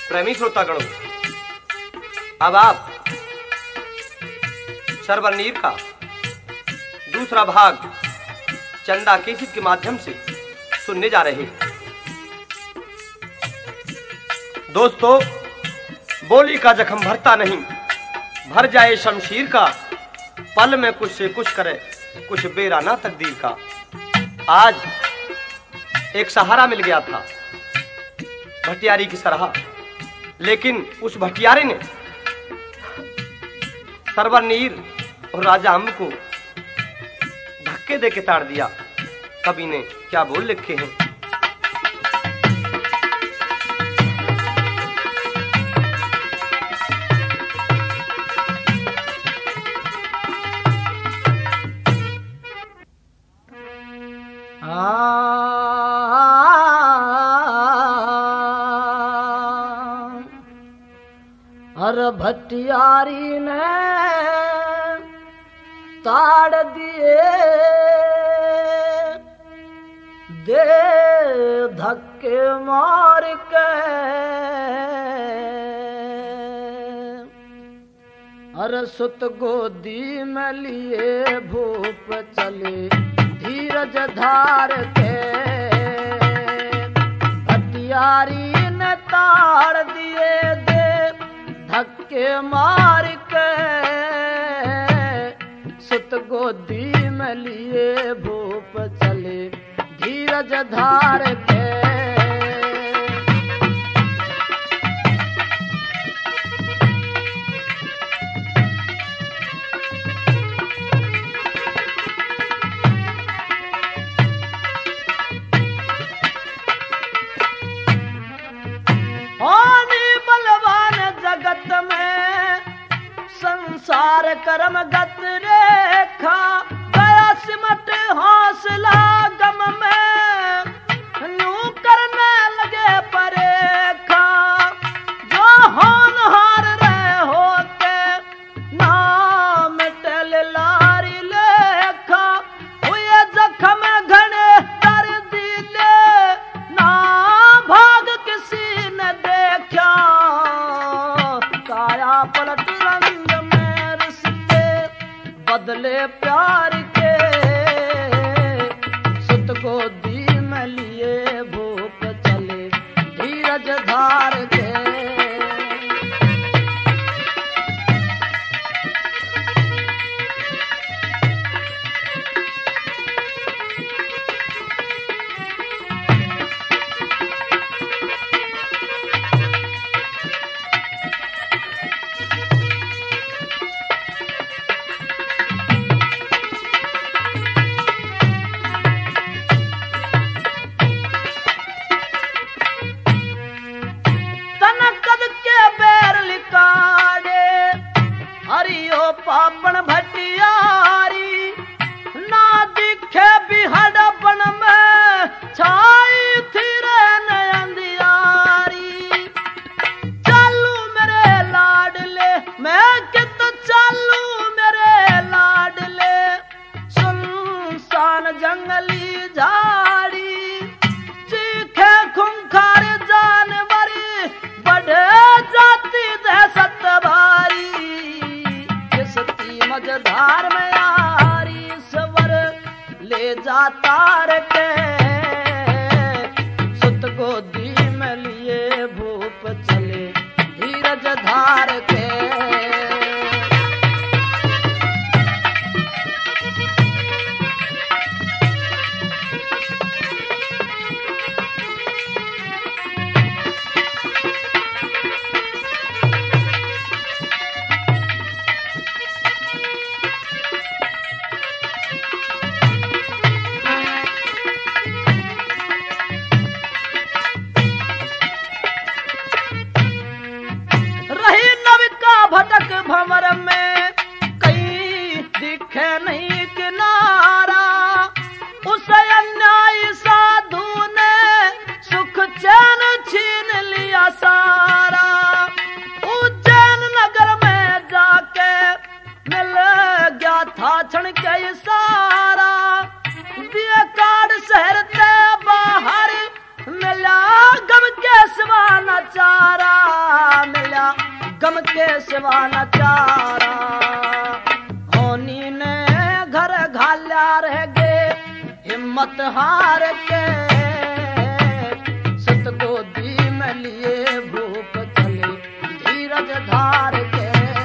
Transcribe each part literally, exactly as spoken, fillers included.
प्रेमी श्रोतागणों, अब आप सरवरनीर का दूसरा भाग चंदा केसित के माध्यम से सुनने जा रहे हैं। दोस्तों, बोली का जख्म भरता नहीं, भर जाए शमशीर का, पल में कुछ से कुछ करे कुछ बेराना तकदीर का। आज एक सहारा मिल गया था भटियारी की सरहा, लेकिन उस भटियारे ने सरवरनीर और राजा अम्ब को धक्के दे के ताड़ दिया। कवि ने क्या बोल लिखे हैं। हर भटियारी ने ताड़ दिए दे धक्के मार के, हर सुत गोदी में लिए भूप चले धीरज धार के। भटियारी ने ताड़ दिए दे धक्के मार के, सुत गोदी में लिए भूप चले धीरज धार के। जगत में संसार कर्म गत रेखा, गया सिमट हौसला गम में, यूं करने लगे परेखा। जो होनहार रहे होते नाम टेल लारी लेखा, हुए जख्म घने कर दिले ना भाग किसी ने देखा। काया पलट रंग में रिश्ते बदले प्यार के, सुत गोदी में लिए भूप चले धीरज धार के। पापन भटियारी ना दिखे बिहड़पन में, छाई थी रे अंधियारी। चालू मेरे लाडले मैं कित चालू मेरे लाडले, सुनसान जंगली झाड़ी चीखे खुंखार जानवरी, बढ़े जाती दहशत भारी। मझधार में यारी सवर ले जाता के, सुत गोदी में लिए भूप चले धीरज धार के। भटक भंवर में कहीं दिखे नहीं किनारा, उस अन्यायी साधु ने सुख चैन छीन लिया सारा। उज्जैन नगर में जाके मिल गया था क्षण के इशारा, दिए काट शहर से बाहर मिला गम के सिवा न चारा। राम के सिवा न चारा। होनी ने घर घाल्या रह गए हिम्मत हार के, सत गोदी में लिए भूप चले धीरज धार के।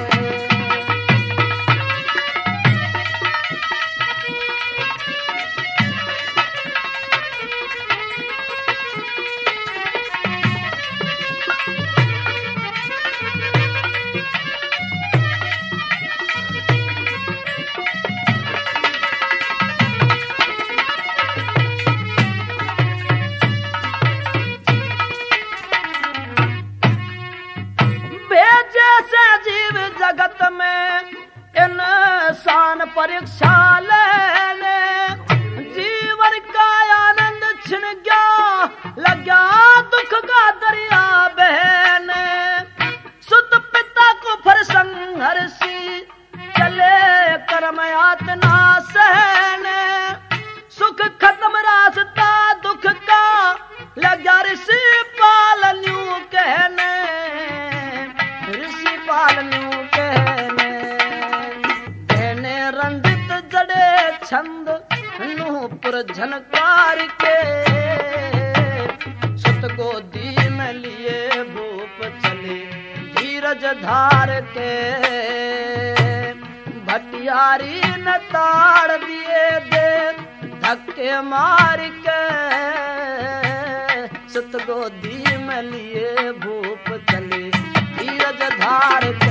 जगत में इंसान परीक्षा लेने, जीवन का आनंद छिन गया, लगा दुख का दरिया बहने। सुत पिता को फर संघर्षी चले कर्म यातना सहने, सुख खत्म रास्ता दुख का, लगा ऋषि पालन्यू कहने, ऋषि पालन्यू कहने। कहने रंजित जड़े छंद नूपुर झनकार के, सुत गोदी में लिए भूप चले धीरज धार के। भटियारी न ताड़ दिए दे धक्के मार के, सुत गोदी में लिए भूप चले धीरज धार के।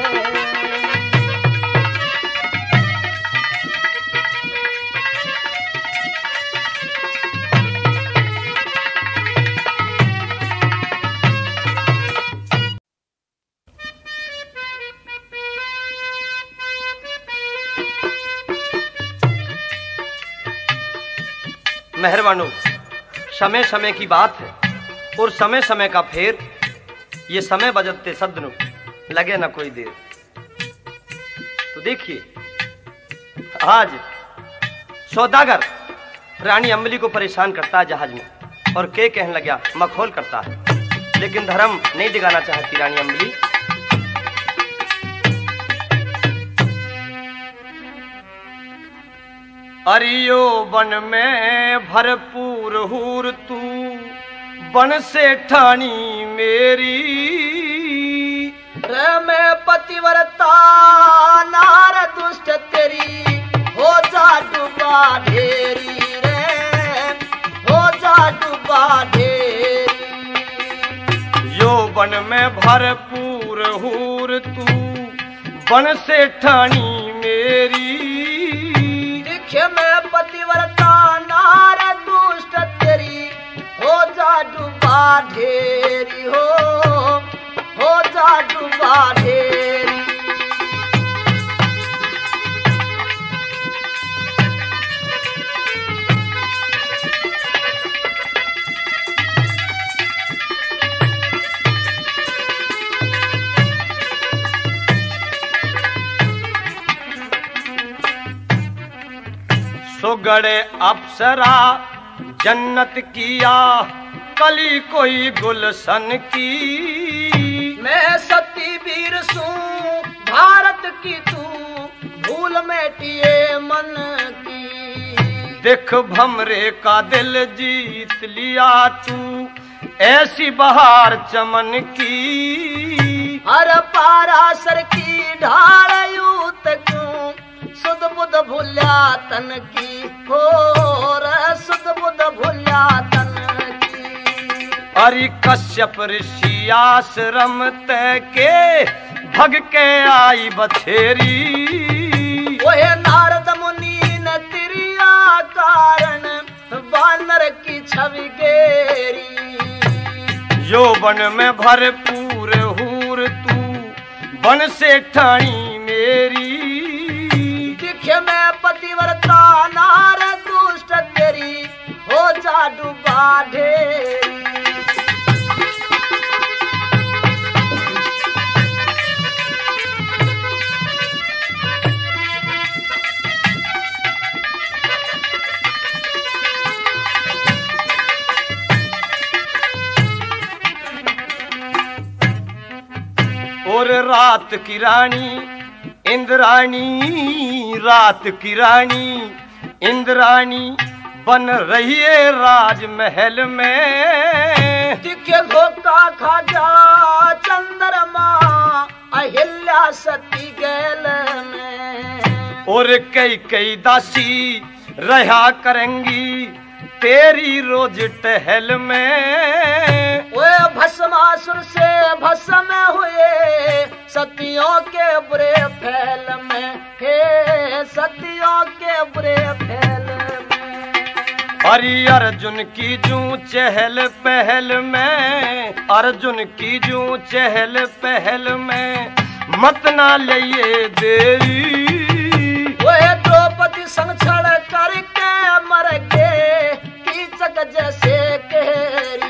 मेहरबानो, समय समय की बात है और समय समय का फेर, ये समय बजते सदनु लगे ना कोई देर। तो देखिए, आज सौदागर रानी अम्बली को परेशान करता है जहाज में, और के कहने लगा मखौल करता है, लेकिन धर्म नहीं दिखाना चाहती रानी अम्बली। अरियो बन में भरपूर हूर तू, बन से ठानी मेरी। रे मैं पतिव्रता नार दुष्ट तेरी, हो जा डूबा ढेरी रे, हो जा डूबा ढेरी। यो बन में भरपूर हूर तू, बन से ठानी मेरी। में पतिव्रता नार दुष्ट तेरी, हो जा डूबा ढेरी, हो हो जा डूबा ढेरी। सुगड़े अप्सरा जन्नत किया, कली कोई गुलशन की। मैं सती वीर सू भारत की तू, भूल मेटिए मन की। देख भमरे का दिल जीत लिया तू, ऐसी बहार चमन की। हर पारासर की ढाल यूत क्यों, सुध बुध भूल्या तन की, हो रे सुध बुध भूल्या तन की। अरि कश्यप ऋषि आश्रम तय के, भग के आई बछेरी। ओहे नारद मुनि न तिरिया कारण, बानर की छवि गेरी। यौवन में भरपूर हूर तू, बन से ठानी मेरी। में पतिव्रता नार दुष्ट तेरी, हो जा डूबा ढेरी। और रात की रानी इंद्राणी, रात की रानी इंद्राणी बन रही है राजमहल में। दिखे धोखा खाजा चंद्रमा अहिल्या सती गैल में। और कई कई दासी रहा करेंगी तेरी रोज टहल में। वे भस्मासुर से भस्म हुए सतियों के बुरे फैल में, हे सतियों के बुरे फैल में। हरि अर्जुन की जू चहल पहल में, अर्जुन की जू चहल पहल में मत ना लिए देरी। वे द्रौपदी संग छड़ करके मर गए कीचक जैसे केरी।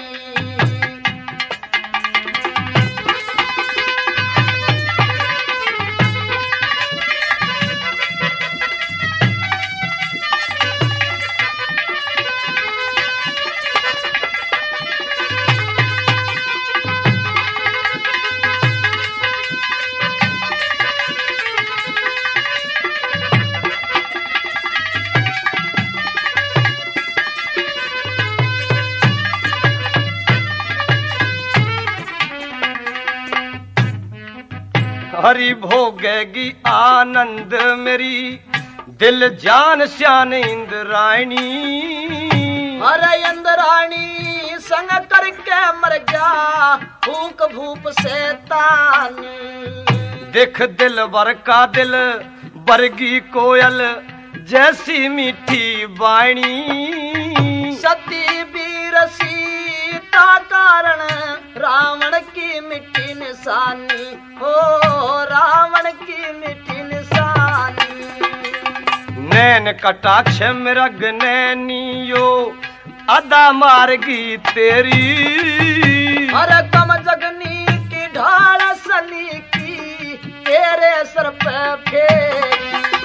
हरि भोगेगी आनंद मेरी दिल जान श्यान इंद्राणी। अरे इंद्राणी संग करके मर गया भूख भूप से तानी। देख दिल बर का दिल बरगी कोयल जैसी मीठी वाणी। सती वीर सीता कारण रावण की मिट्टी निशानी, हो रावण की मिट्टी निशानी। नैन कटाक्ष मृग नैनियो अदा मारगी तेरी। अरे कम जगनी की ढाल सली की तेरे सर पे फेरी।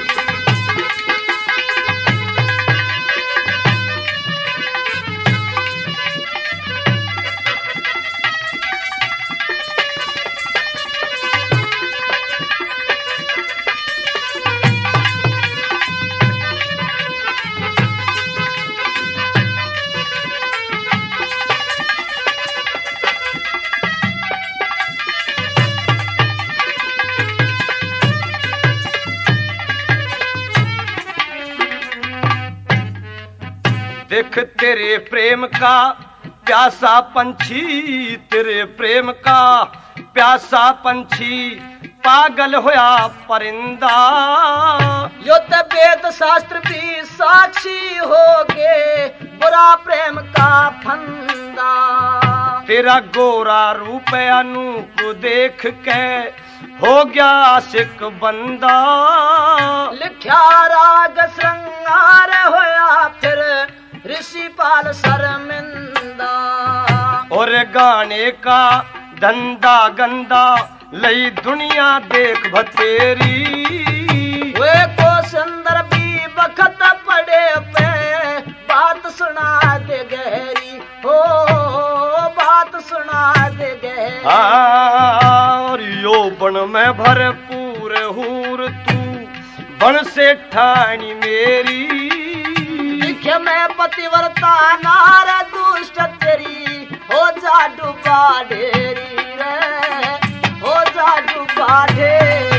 देख तेरे प्रेम का प्यासा पंछी, तेरे प्रेम का प्यासा पंछी पागल होया परिंदा। यो ते वेद शास्त्र भी साक्षी हो गे बुरा प्रेम का फंदा। तेरा गोरा रूप अनूप देख के हो गया आशिक बंदा। लिख्या राग श्रृंगार होया फिर ऋषिपाल शर्मिंदा। और गाने का धंधा गंदा लई दुनिया देख भतेरी। वे को सुंदर भी बखत पड़े पे बात सुना दे गहरी, हो बात सुना दे गहरी। और यो बन में भरपूर हूर तू बन से ठानी मेरी। लिखे मैं पतिव्रता नार दुष्ट तेरी हो जा डूबा ढेरी रे, हो जा डूबा ढेरी।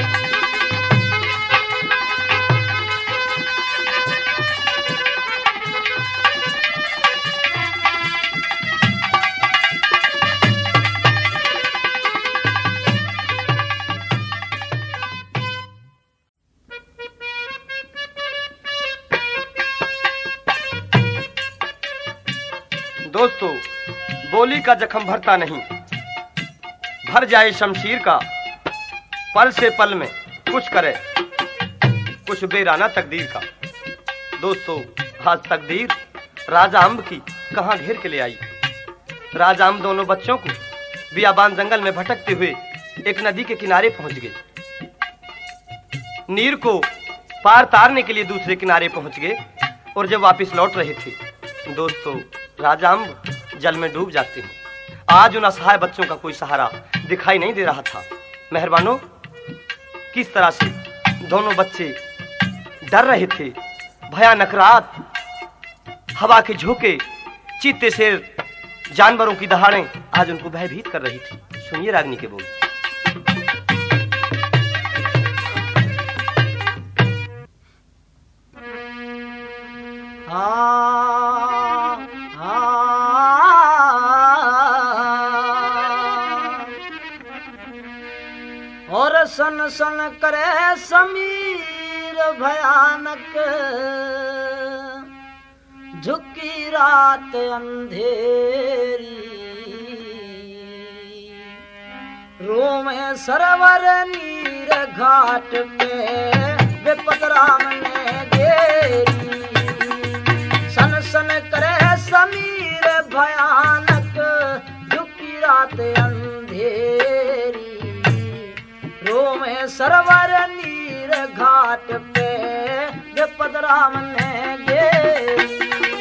दोस्तों, बोली का जख्म भरता नहीं, भर जाए शमशीर का। पल से पल में कुछ करे कुछ बेराना तकदीर का। दोस्तों, आज तकदीर राजा अम्ब की कहां घेर के ले आई। राजा अम्ब दोनों बच्चों को बियाबान जंगल में भटकते हुए एक नदी के किनारे पहुंच गए। नीर को पार तारने के लिए दूसरे किनारे पहुंच गए और जब वापस लौट रहे थे, दोस्तों, राजा अम्ब जल में डूब जाते हैं। आज उन असहाय बच्चों का कोई सहारा दिखाई नहीं दे रहा था। मेहरबानों, किस तरह से दोनों बच्चे डर रहे थे। भयानक रात, हवा के झोंके, चीते शेर, जानवरों की दहाड़ें आज उनको भयभीत कर रही थी। सुनिए रागनी के बोल। हाँ, हाँ, और सन सन करे समीर भयानक, झुकी रात अंधेरी, रोमे सरवर नीर घाट पे विपद राम ने घेरी। सन सन करे समीर भयानक, झुकी रात अंधेरी, रोमे सरवर नीर घाट पे विपद राम ने घेरी।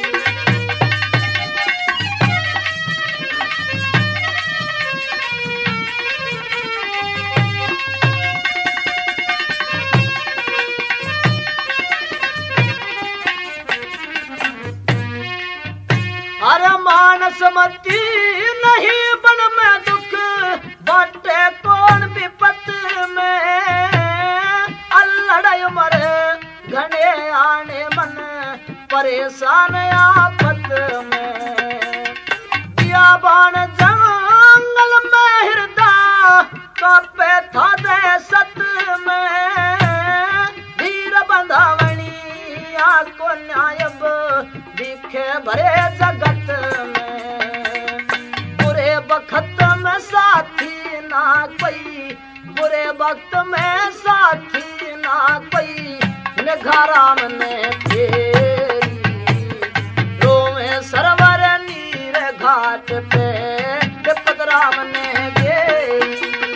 अरे मानस मती नहीं बन में दुख, बाटे कौन विपत में, अल्लड़ मरे घने आने मन, परेशान आफत में। बियाबान जंगल में हृदय कांपे था दहशत में, वीर बंधावणी को न्यायब दिखे भरे जगत में। बुरे वक्त में साथी ना कोई, बुरे वक्त में साथी ना कोई, निघाराम ने फेरी, रोमे सरवर नीर घाट पे विपद राम ने घेरी।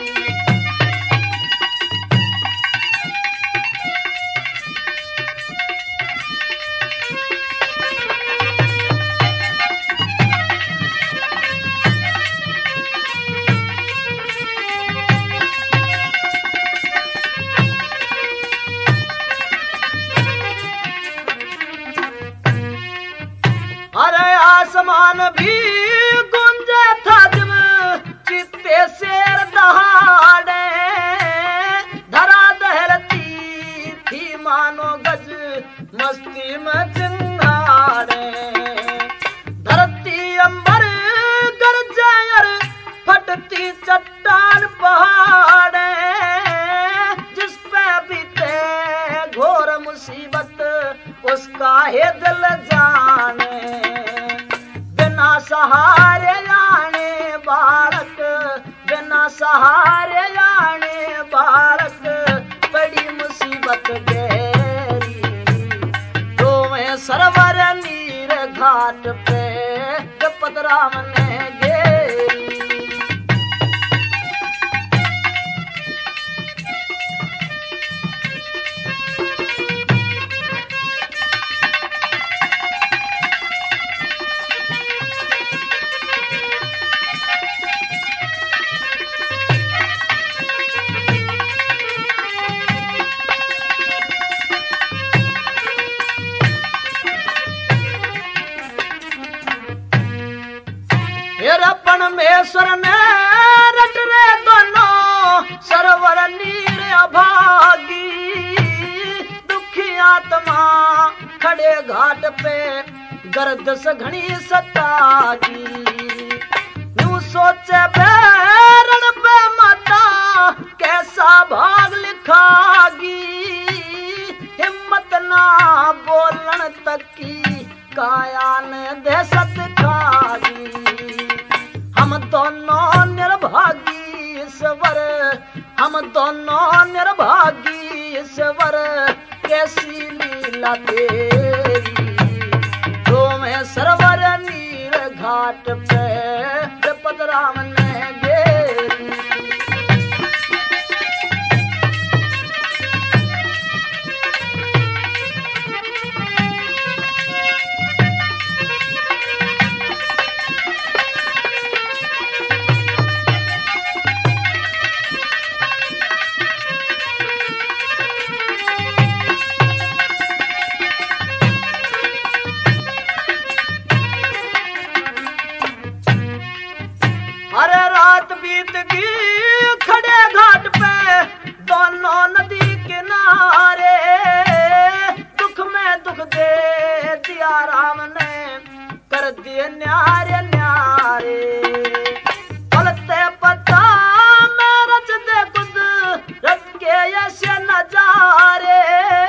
अरे आसमान भी गुंजे था जब चित्ते शेर दहाड़े, धरा दहलती थी मानो गज मस्ती में चिंगाड़े। धरती अंबर गरजे और फटती चट्टान पहाड़े, जिस पे बीते घोर मुसीबत उसका है दिल जाने। बिना सहारे आने बालक, बिना सहारे आने बालक, बड़ी मुसीबत गहरी, रोमे सरवर नीर घाट पे विपद राम ने घेरी। परमेश्वर ने रट रे दोनों सरवर नीर अभागी, दुखी आत्मा खड़े घाट पे गर्दस घनी सतागी। यूं सोचे बैरण पे माता कैसा भाग लिखागी, हिम्मत ना बोलन तक की काया ने दहशत खागी। हम दोनों निर्भागी ईश्वर, हम दोनों निर्भागी ईश्वर, कैसी लीला तेरी, रोमे सरवर नीर घाट पे विपद राम ने घेरी। सिया राम ने कर दिए न्यारे न्यारे पलते पता में रच दे खुद रच के ऐसे नजारे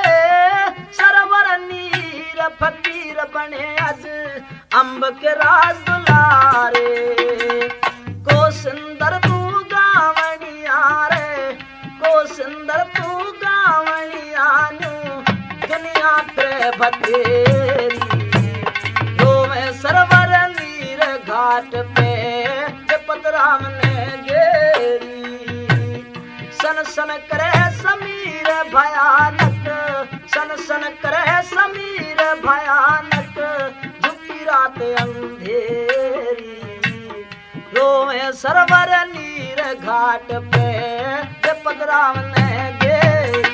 सरवर नीर फकीर बने आज अम्ब के राज दुलारे को सुंदर तू गावनिया रे को सुंदर तू गावनिया नु दुनिया पे बतेरी तो मैं सरवर नीर घाट पे पतराम ने गेरी सन सन करे समीर भयानक सन सन करे समीर भयानक झुकी रात अंधेरी रोए सरवर नीर घाट पे पतराम ने गेरी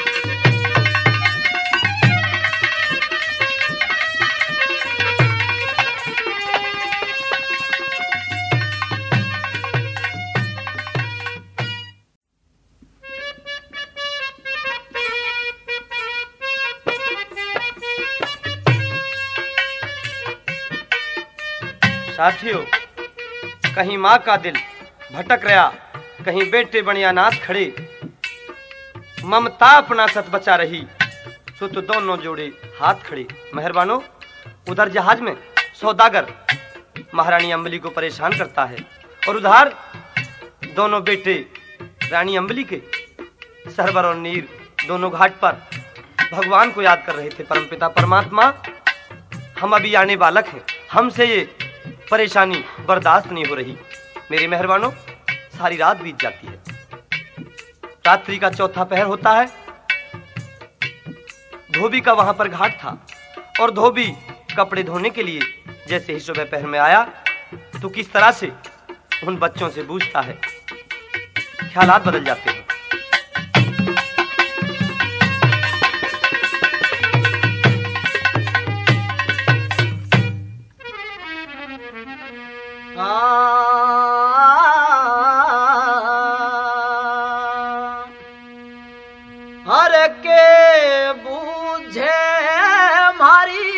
साथियों, कहीं माँ का दिल भटक रहा, कहीं बेटे बने अनाथ खड़े, ममता अपना सत बचा रही, सो तो दोनों जोड़े हाथ खड़े। मेहरबानो, उधर जहाज में सौदागर महारानी अंबली को परेशान करता है और उधर दोनों बेटे रानी अंबली के सरवर और नीर दोनों घाट पर भगवान को याद कर रहे थे। परमपिता परमात्मा, हम अभी आने बालक हैं, हमसे ये परेशानी बर्दाश्त नहीं हो रही। मेरे मेहरबानों, सारी रात बीत जाती है, रात्रि का चौथा पहर होता है। धोबी का वहां पर घाट था और धोबी कपड़े धोने के लिए जैसे ही सुबह पहर में आया तो किस तरह से उन बच्चों से पूछता है, ख्यालात बदल जाते हैं। हर के बूझे मारी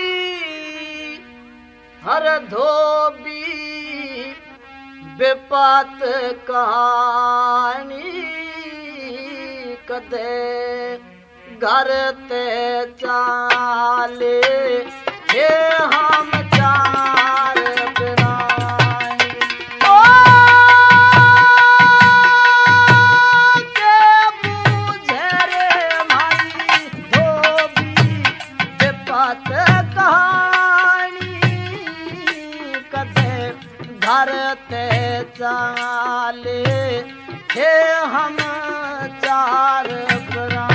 हर धोबी बेपात कहानी कदे घर ते चाले हे हम चार बिरानी ओ के बूझे रे मारी धोबी बेपात कहानी कदे घर ते चाले हे हम चार बिरानी।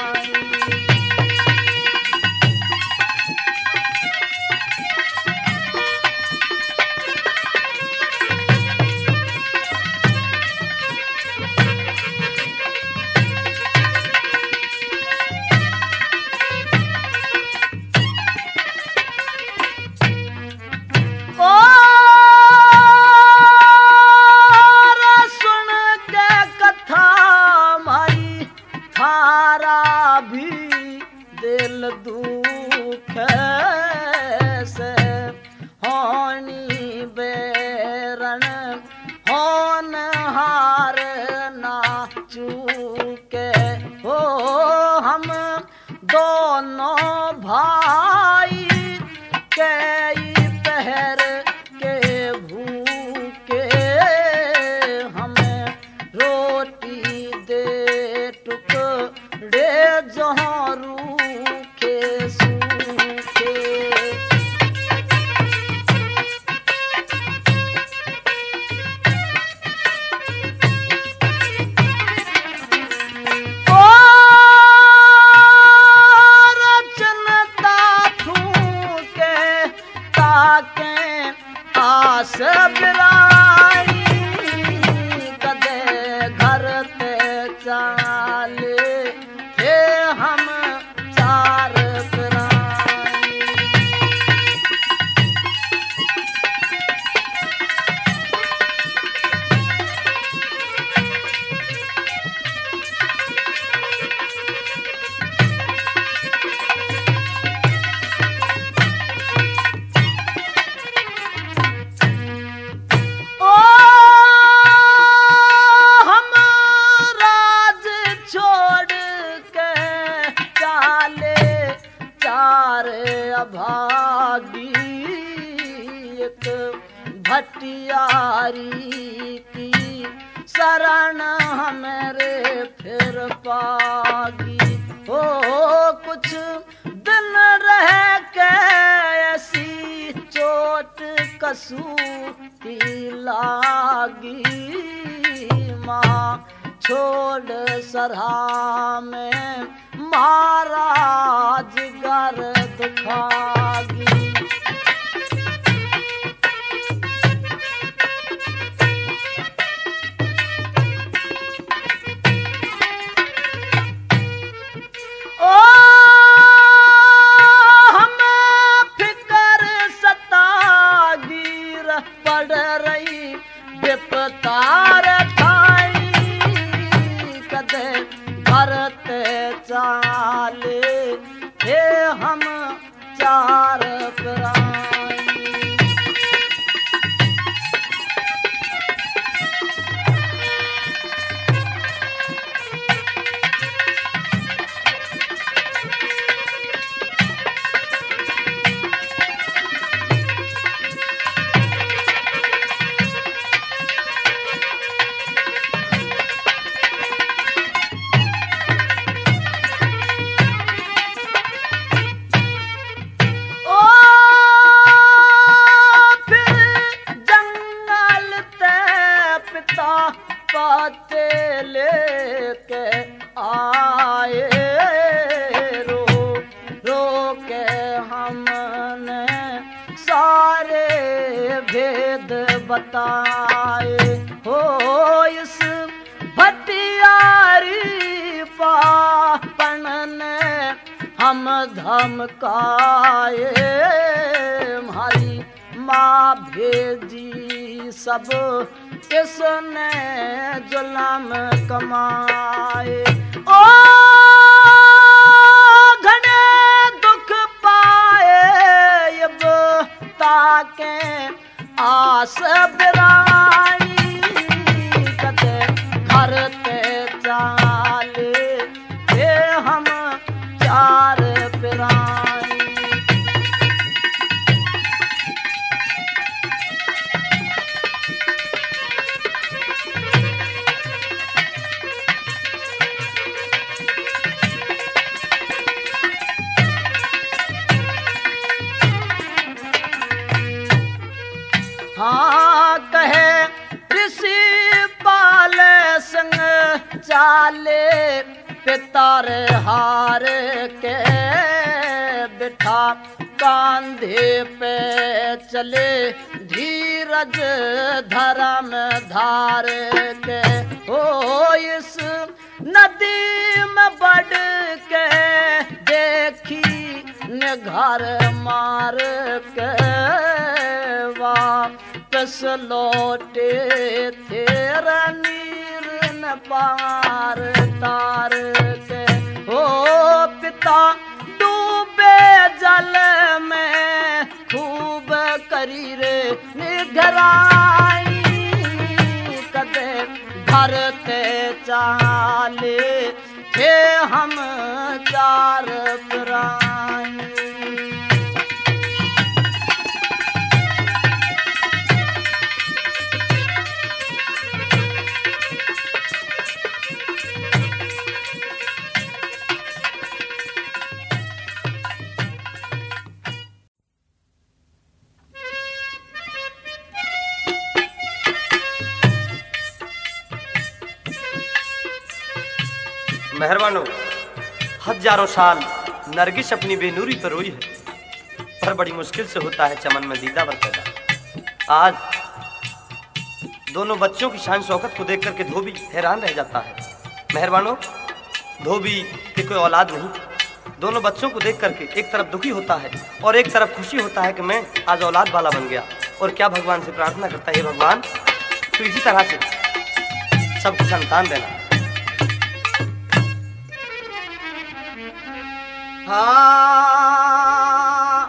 दुख से होनी बेरन होन हार ना चूके हो हम दोनों भाई कई पहर के भूखे हमें रोटी दे टुकड़े जोहरू सबरानी कदे घर ते चाले थे हम चार बिरानी। भटियारी की शरण हमारे फिर पागी हो कुछ दिन रह के ऐसी चोट कसूती लागी माँ छोड़ सरहा में महाराज गर दुखागी ओ हम फिकर सतागीर पड़ रही विपतार ठाई कदे भरते चाले हे हम चार प्राणी पाते लेके आए रो रो के हमने सारे भेद बताए हो इस भटियारी पापन ने हम धमकाए हमारी माँ भेजी सब किसने जुलम कमाए ओ घने दुख पाए अब ताके आस बिराई कदे घर ते चाले हे हम चार पिराई हाँ कहे ऋषि पाले संग चाले पितर हार के बिठा कांधे पे चले धीरज धर्म धार के हो इस नदी में बढ़ के देखी न घर मार के वापस लौटे तेरा नीर न पार तार के हो पिता डूबे जल में खूब करी रे निगरानी कदे भरते चाले थे हम चार प्राणी मेहरबानो हजारों साल नरगिस अपनी बेनूरी पर रोई है, पर बड़ी मुश्किल से होता है चमन में दीदा पैदा। आज दोनों बच्चों की शान शौकत को देख करके धोबी हैरान रह जाता है। मेहरबानो धोबी की कोई औलाद नहीं थी। दोनों बच्चों को देख करके एक तरफ दुखी होता है और एक तरफ खुशी होता है कि मैं आज औलाद वाला बन गया। और क्या भगवान से प्रार्थना करता है, हे भगवान तो इसी तरह से सबको संतान देना। हाँ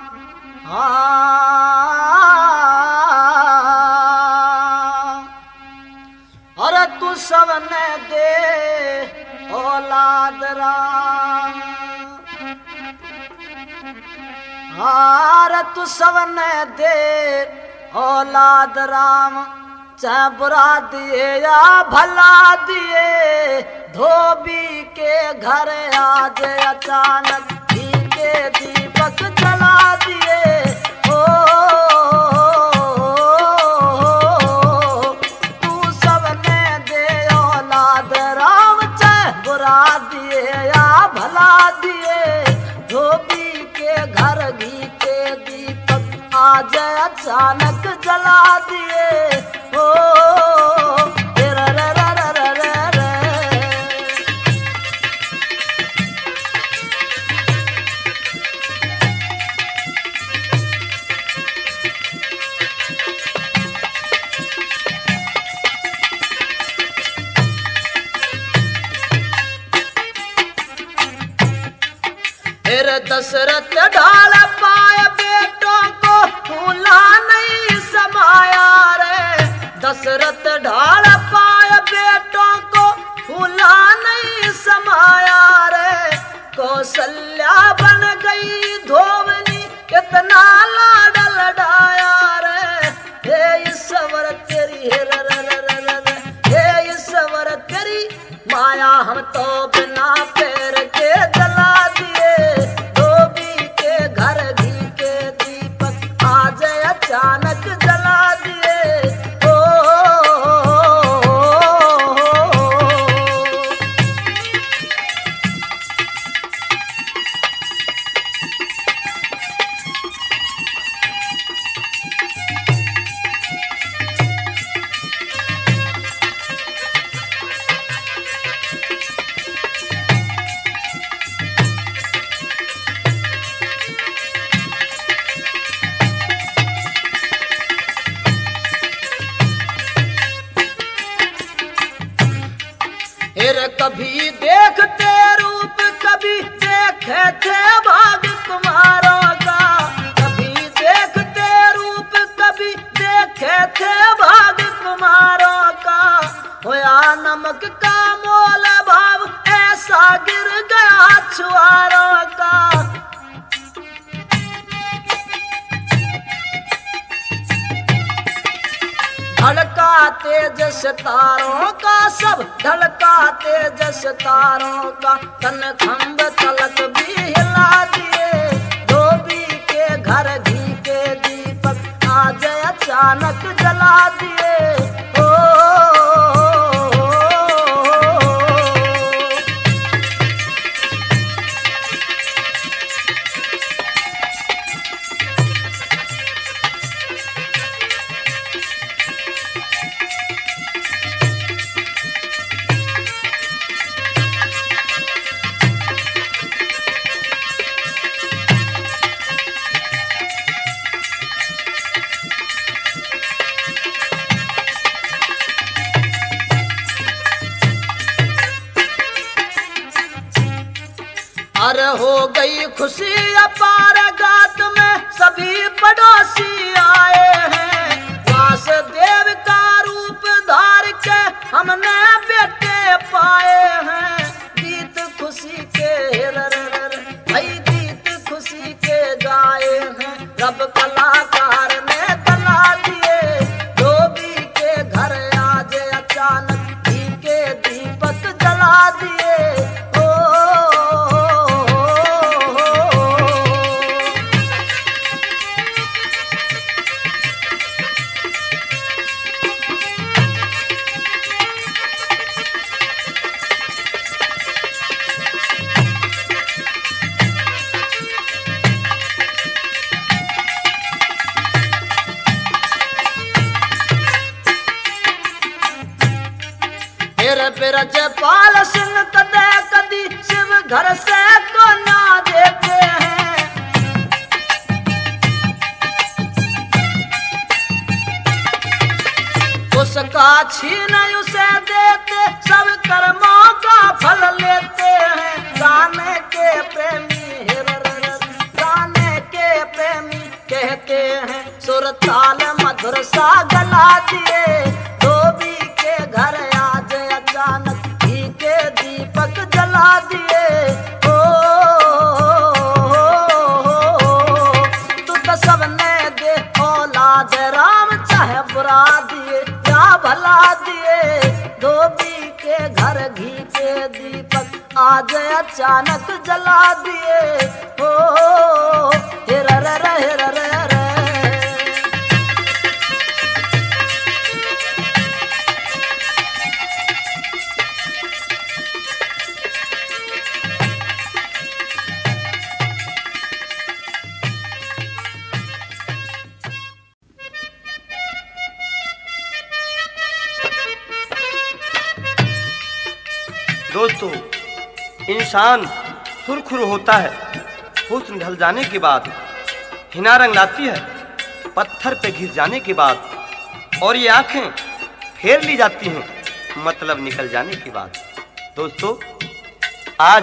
हाँ अरे तू सबने दे औलाद राम, अरे तू सबने दे औलाद राम चाहे बुरा दिए या भला दिए, धोबी के घर आज अचानक घी के दीपक जला दिए। ओ तू सबने दे औलाद राम चाहे बुरा दिए या भला दिए, धोबी के घर घी के दीपक आज अचानक जला दिए। ओ रे रे रे रे रे रे रे। फिर दशरथ ढाल पाए बेटों को फूला नहीं समाया रे, दशरथ ढाल पाए बेटों को फूला नहीं समाया रे, कौशल्या बन गई धोवनी कितना लाड लडाया रे। हे ईश्वर तेरी हे रे रे रे रे रे, हे ईश्वर तेरी माया हम तो बिना पैर के जला दिए, धोबी के घर घी के दीपक आज अचानक जला दिए। ओ फिर कभी देखते रूप कभी देखे थे भाग तुम्हारों का, कभी देखते रूप कभी देखे थे भाग तुम्हारों का, होया नमक का मोल भाव ऐसा गिर गया छुआरों का। ढलका तेज सितारों का सब ढलका तेज सितारों का, तन खंभ तलक भी हिला दिए, धोबी के घर घी के दीपक आज अचानक जला दिए। ओ अरे हो गई खुशी अपार गात में सभी पड़ोसी आए हैं, वासुदेव का रूप धार के हमने बेटे पाए हैं, गीत खुशी के भाई गीत खुशी के गाए हैं, रब कलाकार ने कला दिए, धोबी के घर आज अचानक घी के दीपक जला दिए। ब्रजपाल सिंह कदे कदी शिव घर से को ना देते हैं, उसका छीन उसे देते सब कर्मों का फल लेते हैं, गाने के प्रेमी गाने के प्रेमी कहते हैं, सुर ताल मधुर सा गला दिए, धोबी के घर आज अचानक घी के दीपक जला दिए। ओ तू तो सबने दे औलाद राम चाहे बुरा दिए या भला दिए, धोबी के घर घी के दीपक आज अचानक जला दिए। हो हेर रे रे हेर रे रे। दोस्तों, इंसान सुरखुर होता है, हुस्न ढल जाने के बाद हिना रंग लाती है, पत्थर पे घिस जाने के बाद, और ये आंखें फेर ली जाती हैं मतलब निकल जाने के बाद। दोस्तों, आज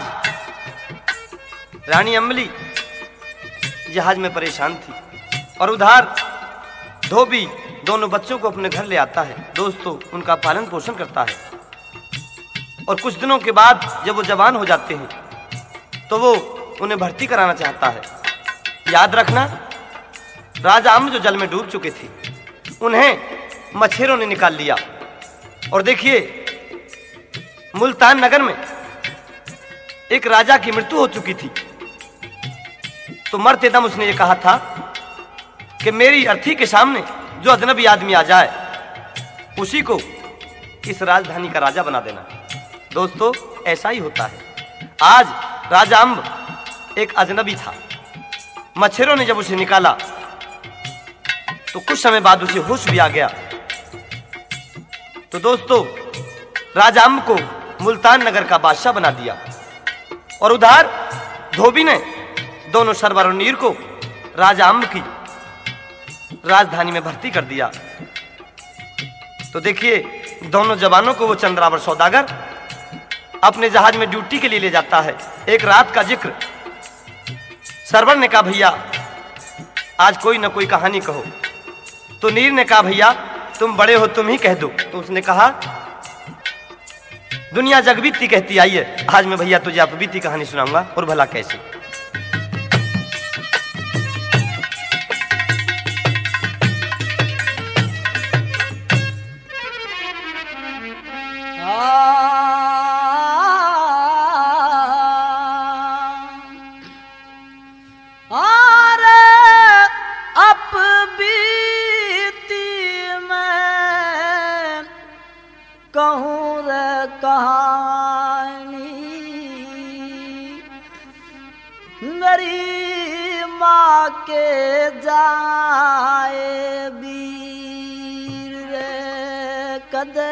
रानी अम्बली जहाज में परेशान थी और उधार धोबी दोनों बच्चों को अपने घर ले आता है। दोस्तों, उनका पालन पोषण करता है और कुछ दिनों के बाद जब वो जवान हो जाते हैं तो वो उन्हें भर्ती कराना चाहता है। याद रखना, राजा अम्ब जो जल में डूब चुके थे उन्हें मछेरों ने निकाल लिया। और देखिए, मुल्तान नगर में एक राजा की मृत्यु हो चुकी थी, तो मरते दम उसने ये कहा था कि मेरी अर्थी के सामने जो अजनबी आदमी आ जाए उसी को इस राजधानी का राजा बना देना। दोस्तों, ऐसा ही होता है। आज राजा अम्ब एक अजनबी था, मच्छरों ने जब उसे निकाला तो कुछ समय बाद उसे होश भी आ गया। तो दोस्तों, राजा अम्ब को मुल्तान नगर का बादशाह बना दिया और उधर धोबी ने दोनों सरवर और नीर को राजा अम्ब की राजधानी में भर्ती कर दिया। तो देखिए, दोनों जवानों को वो चंद्रावर सौदागर अपने जहाज में ड्यूटी के लिए ले जाता है। एक रात का जिक्र सरवर ने कहा, भैया आज कोई ना कोई कहानी कहो। तो नीर ने कहा, भैया तुम बड़े हो, तुम ही कह दो। तो उसने कहा, दुनिया जगबीती कहती आई है, आज मैं भैया तुझे अपबीती कहानी सुनाऊंगा। और भला कैसे? कहूँ रे कहानी मेरी माँ के जाए वीर रे कदे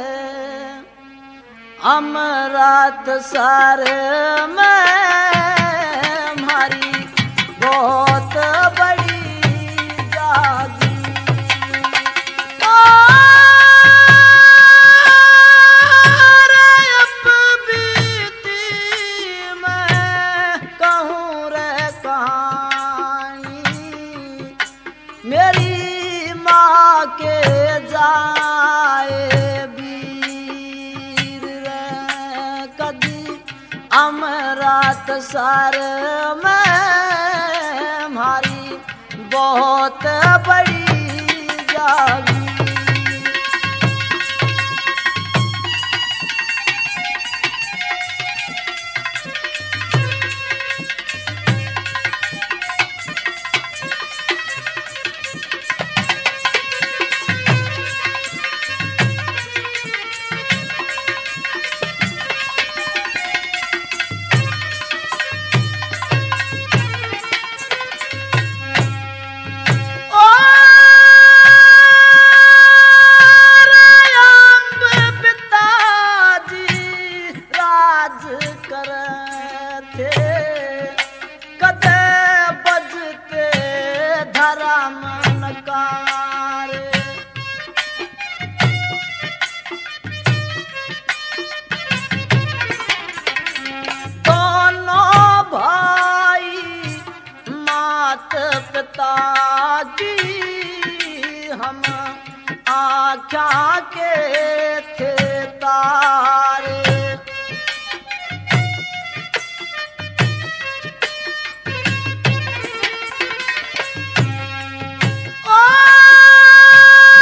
अमरात सर में हमारी बहुत बड़ी जागी। मेरी माँ के जाए वीर रे कदी अमरात सर में हमारी बहुत बड़ी जागी। पिताजी हम आख्या के थे तारे। ओ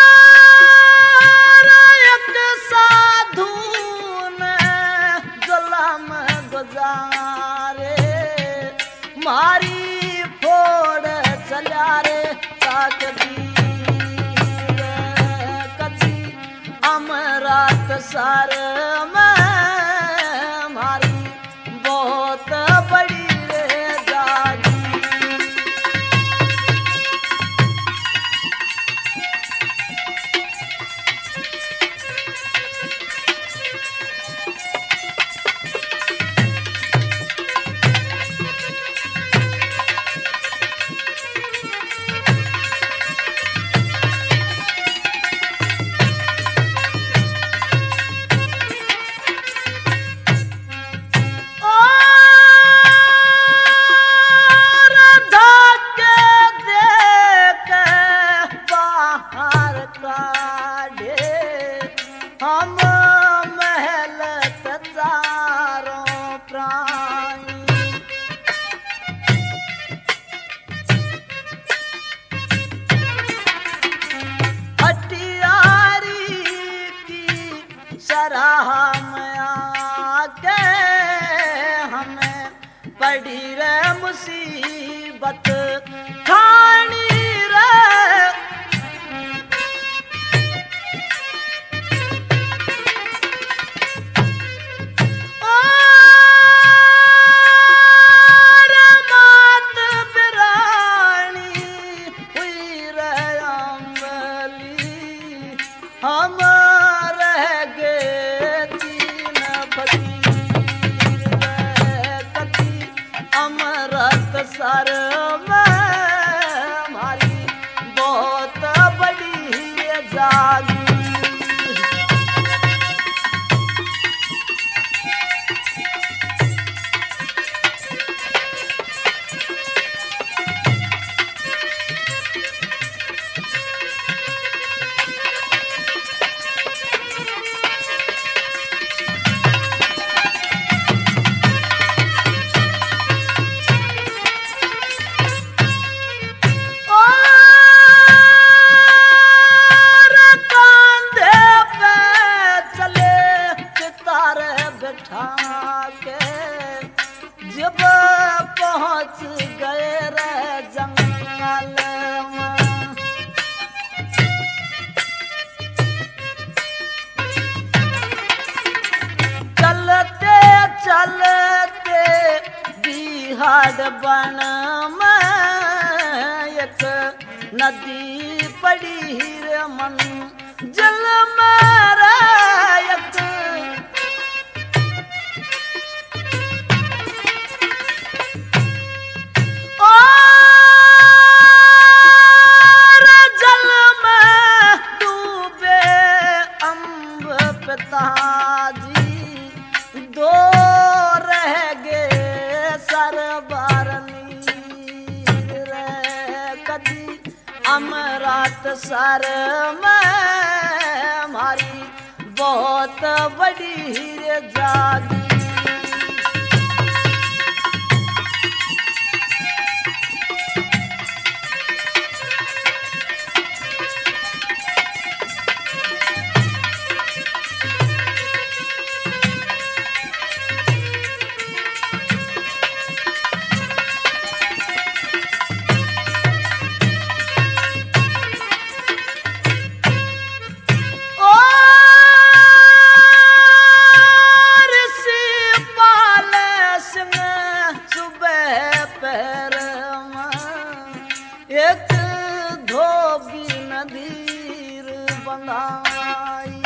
सर में मारी बहुत बड़ी रे जागी। हम महल चारों प्राणी हटियारी की सराह में आके हमें पड़ी रे मुसीबत खानी रे। हम रह गए तीन फकीर कथी अमृत सर में हमारी बहुत बड़ी जागी। जब पहुंच गए रे जंगल में चलते चलते बिहाड़ बन में एक नदी पड़ी रे मन जल में रे एक पिताजी दो रह गए सरबार नीर रे कदी अमृत सर में हमारी बहुत बड़ी जागी। एक धोबी नदीर बनाई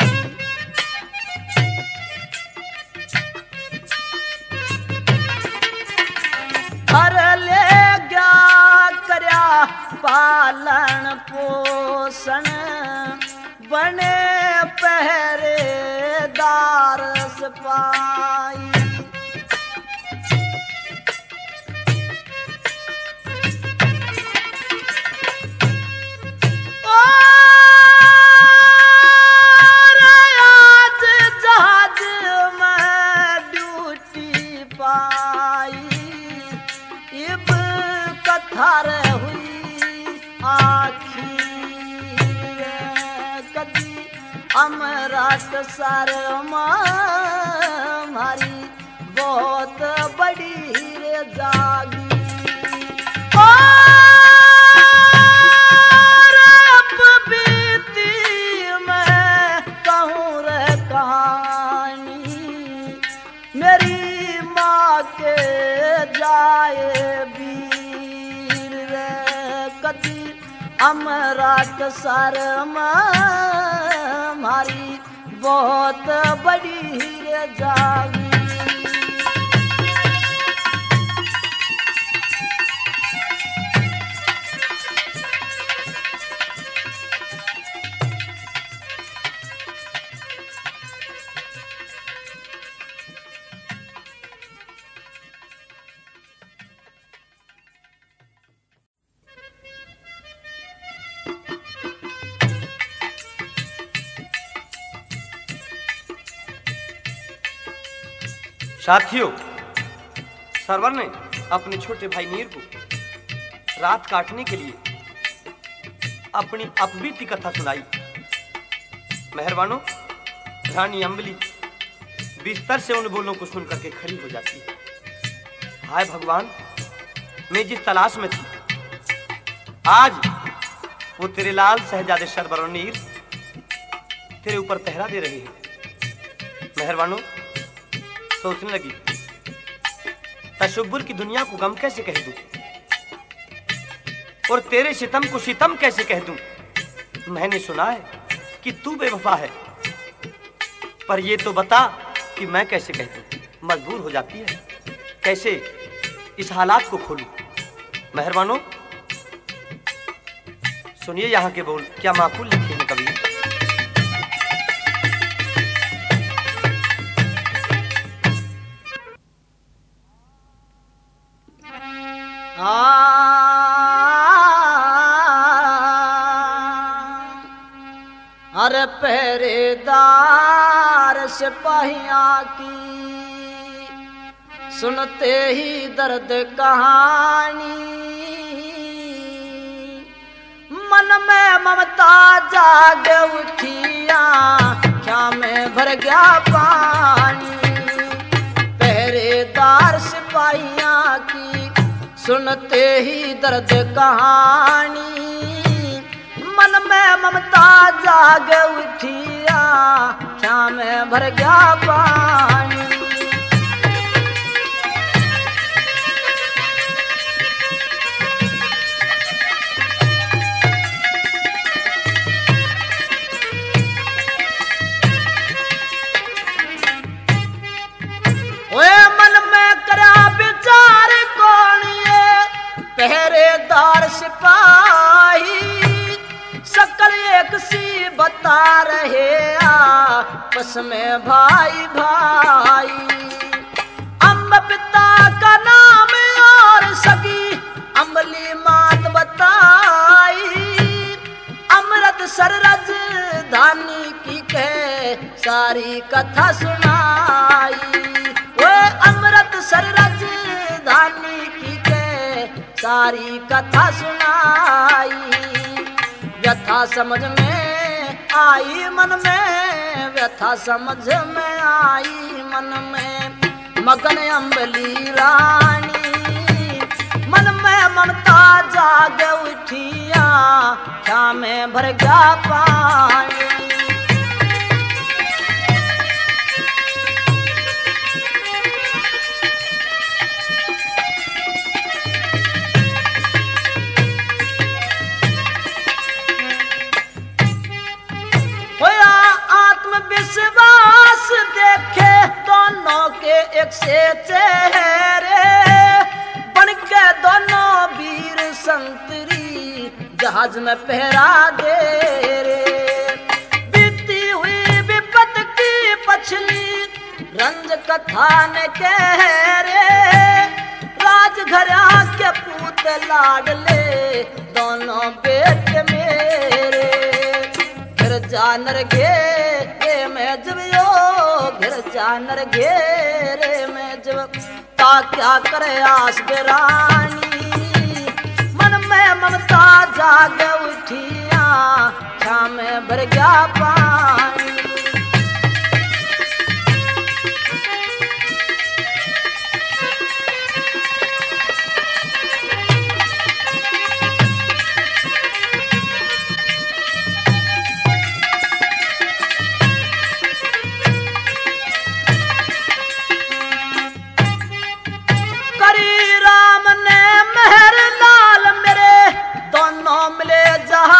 हर ले गया करया पालन पोषण बने पहरेदार सिपाही। कथार हुई आखी कदी अमृत सर मारी बहुत बड़ी जागी। अब बीती मैं कहूँ रे कहाँ सम्राट शर्म मारी बहुत बड़ी हीरे जागी। साथियों, सरवर ने अपने छोटे भाई नीर को रात काटने के लिए अपनी अपबीती कथा सुनाई। मेहरबानों, रानी अम्बली बिस्तर से उन बोलों को सुन करके खड़ी हो जाती है। हाय भगवान, मैं जिस तलाश में थी, आज वो तेरे लाल शहजादे सरवर और नीर तेरे ऊपर पहरा दे रहे हैं। मेहरबानों, सोचने लगी तशब्बुर की दुनिया को गम कैसे कह दूं और तेरे सितम को सितम कैसे कह दूं। मैंने सुना है कि तू बेवफा है, पर ये तो बता कि मैं कैसे कह दूं। मजबूर हो जाती है, कैसे इस हालात को खोलूं। मेहरबानों, सुनिए यहाँ के बोल क्या माकूल लिखे हैं कवि। अरे पहरेदार सिपाहियां की सुनते ही दर्द कहानी, मन में ममता जाग उठिया क्या में भर गया पानी। पहरेदार सिपाहियां की सुनते ही दर्द कहानी, मन में ममता जाग उठिया क्या में भर गया पानी। ओए मन में करा विचार कौन ये पहरेदार सिपाही, सकल एक सी बता रहे आपस में भाई भाई। अम्ब पिता का नाम और सगी अम्बली मात बताई, अमृत सररज धानी की कह सारी कथा सुनाई। वो अमृत सररज धानी की कह सारी कथा सुनाई। व्यथा समझ में आई मन में, व्यथा समझ में आई मन में, मगन अम्बली रानी मन में ममता जाग उठिया क्या में भर गया पानी। विश्वास देखे दोनों के एक से चेहरे, बन के दोनों वीर संतरी जहाज में पहरा दे रे। बीती हुई विपत की पछली रंज कथा ने कह रे, राजघरा के पूत लाडले दोनों बेटे मेरे। गिर जानर गे में जब यो गिर जानर घेरे में जब ता क्या करे आस बेरानी, मन में ममता जाग उठिया क्या में भर गया पानी। मिले जहाज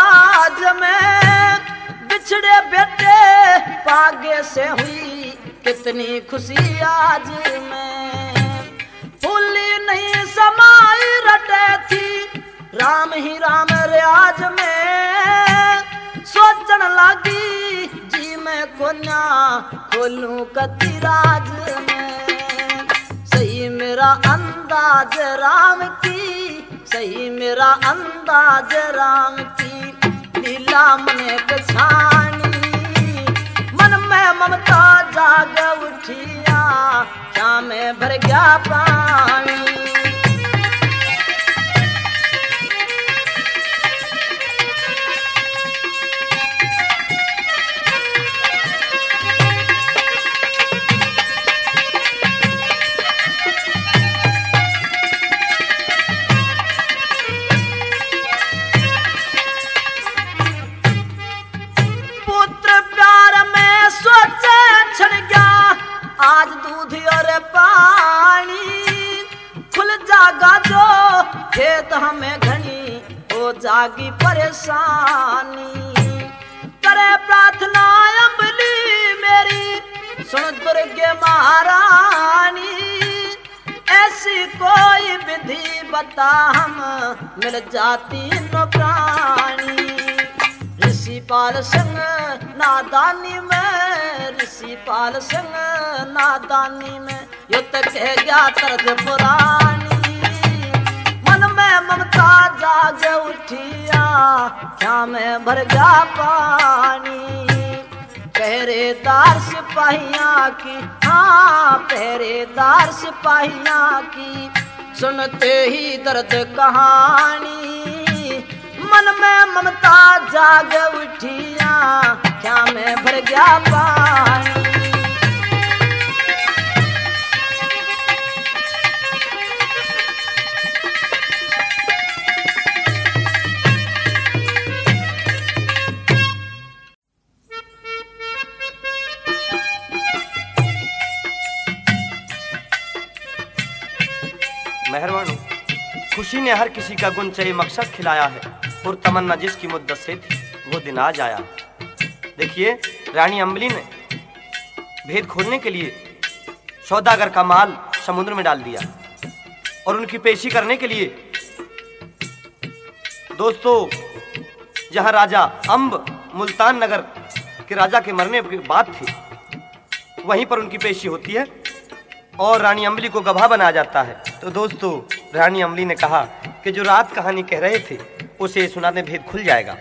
भाग्य से हुई कितनी खुशी आज में। फूली नहीं समाई रटे थी राम ही राम रियाज में। सोचन लगी जी मैं कोन्या खोलूं कति राज में। सही मेरा अंदाज राम की, सही मेरा अंदाज राम की। लीला मने पछानी मन में ममता जाग उठिया, क्या में भर गया पानी। आज दूध और पानी खुल जागा जो खेत हमें घनी हो जागी परेशानी। करे प्रार्थना अम्बली मेरी सुन दुर्गे महारानी। ऐसी कोई विधि बता हम मिल जाती न प्राणी। ऋषिपाल संग नादानी में, ऋषिपाल संग नादानी में यो तक कह गया तर्ज पुरानी। मन में ममता जाग उठिया, क्या में भर गया पानी। पहरेदार सिपाहियां की, हाँ पहरेदार सिपाहियां की सुनते ही दर्द कहानी। मन में ममता जाग उठिया, क्या में भर गया पानी। मेहरबान खुशी ने हर किसी का गुनचए मकसद खिलाया है, और तमन्ना जिसकी मुद्दत से थी वो दिन आज आया। देखिए रानी अम्बली ने भेद खोलने के लिए सौदागर का माल समुद्र में डाल दिया, और उनकी पेशी करने के लिए दोस्तों जहां राजा अम्ब मुल्तान नगर के राजा के मरने की बात थी, वहीं पर उनकी पेशी होती है और रानी अम्बली को गवाह बनाया जाता है। तो दोस्तों रानी अम्बली ने कहा कि जो रात कहानी कह रहे थे उसे सुनाने भेद खुल जाएगा।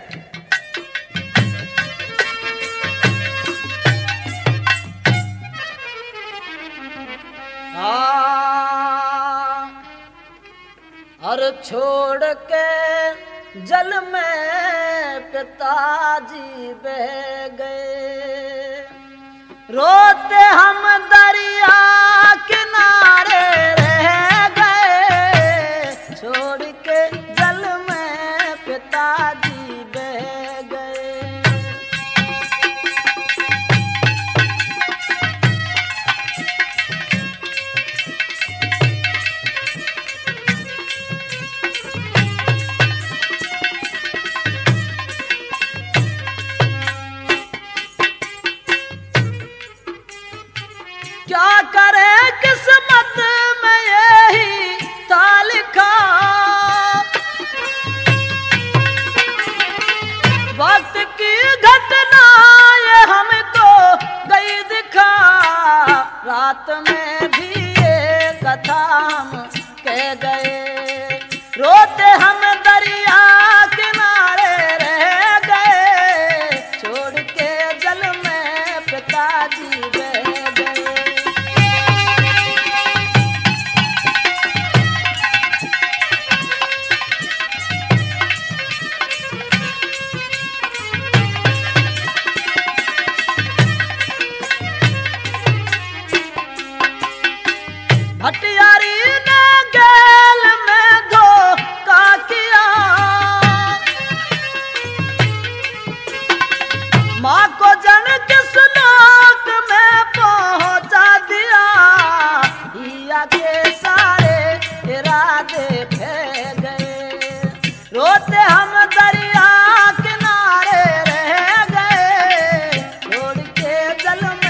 और छोड़ के जल में पिताजी बह गए। रोते हम दरिया किनारे रह गए। छोड़ के जल में पिताजी बह गए। क्या करे किस्मत में यही था लिखा। वक्त की घटना ये हमको गई दिखा। रात में भी ये कथा हम कह गए। रोते हम दरिया किनारे रह गए। छोड़ के जल में पिताजी बह गए। भटियारी ने गैल में धोखा किया। माँ को जन किस लोक में पहुंचा दिया। हिया के सारे इरादे फैल गए। रोते हम दरिया किनारे रह गए। छोड़ के जल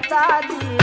दादी